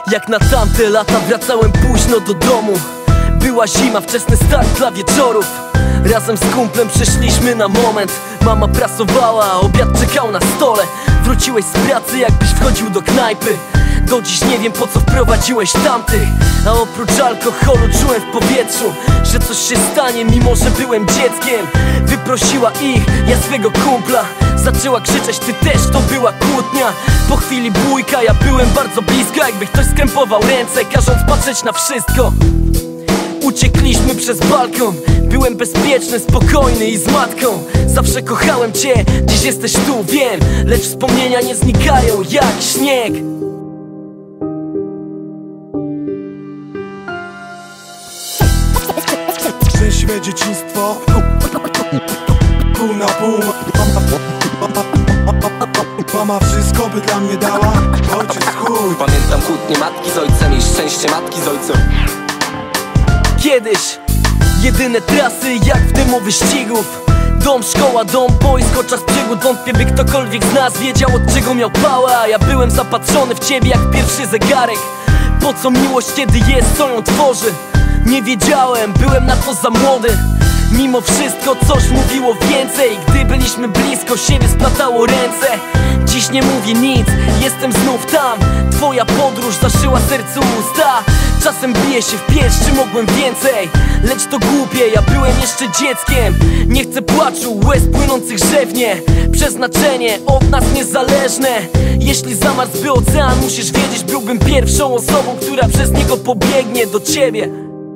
Jak na tamte lata wracałem późno do domu. Była zima, wczesny start dla wieczorów. Razem z kumplem przyszliśmy na moment. Mama prasowała, obiad czekał na stole. Wróciłeś z pracy, jakbyś wchodził do knajpy. Do dziś nie wiem, po co wprowadziłeś tamtych. A oprócz alkoholu czułem w powietrzu, że coś się stanie, mimo że byłem dzieckiem. Wyprosiła ich, ja swego kumpla. Zaczęła krzyczeć, ty też, to była kłótnia. Po chwili bójka, ja byłem bardzo blisko, jakby ktoś skrępował ręce, każąc patrzeć na wszystko. Uciekliśmy przez balkon. Byłem bezpieczny, spokojny i z matką. Zawsze kochałem cię, dziś jesteś tu, wiem. Lecz wspomnienia nie znikają jak śnieg. Szczęśliwe dzieciństwo, pół na pół. Mama wszystko by dla mnie dała, ojciec chuj. Pamiętam kłótnie matki z ojcem i szczęście matki z ojcem. Kiedyś jedyne trasy jak w demo wyścigów. Dom, szkoła, dom, boisko, czas przygód. Wątpię, by ktokolwiek z nas wiedział, od czego miał pała. A ja byłem zapatrzony w ciebie jak pierwszy zegarek. Po co miłość, kiedy jest, co ją tworzy? Nie wiedziałem, byłem na to za młody. Mimo wszystko coś mówiło więcej. Gdy byliśmy blisko siebie, splatało ręce. Dziś nie mówię nic, jestem znów tam. Twoja podróż zaszyła sercu usta. Czasem biję się w pierś, czy mogłem więcej? Lecz to głupie, ja byłem jeszcze dzieckiem. Nie chcę płaczu, łez płynących rzewnie. Przeznaczenie od nas niezależne. Jeśli zamarzłby ocean, musisz wiedzieć, byłbym pierwszą osobą, która przez niego pobiegnie do ciebie.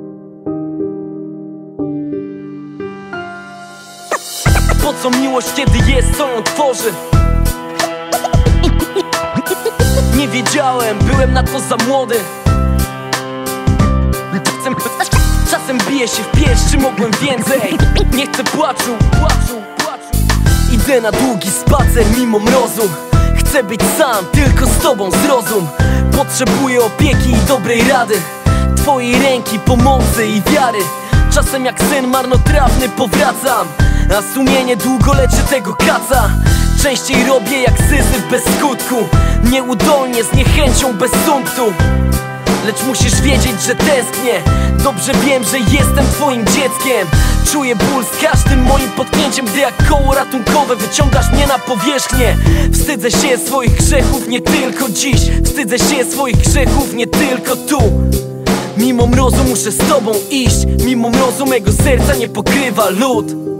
Po co miłość, kiedy jest, co ją tworzy? Nie wiedziałem, byłem na to za młody. Czasem biję się w pierś, czy mogłem więcej? Nie chcę płaczu. Idę na długi spacer mimo mrozu. Chcę być sam, tylko z tobą zrozum. Potrzebuję opieki i dobrej rady, twojej ręki, pomocy i wiary. Czasem jak sen marnotrawny powracam, a sumienie długo leczy tego kaca. Częściej robię jak Syzyf bez skutku, nieudolnie, z niechęcią, bez sumptu. Lecz musisz wiedzieć, że tęsknię. Dobrze wiem, że jestem twoim dzieckiem. Czuję ból z każdym moim potknięciem, gdy jak koło ratunkowe wyciągasz mnie na powierzchnię. Wstydzę się swoich grzechów nie tylko dziś. Wstydzę się swoich grzechów nie tylko tu. Mimo mrozu muszę z tobą iść. Mimo mrozu mego serca nie pokrywa lód.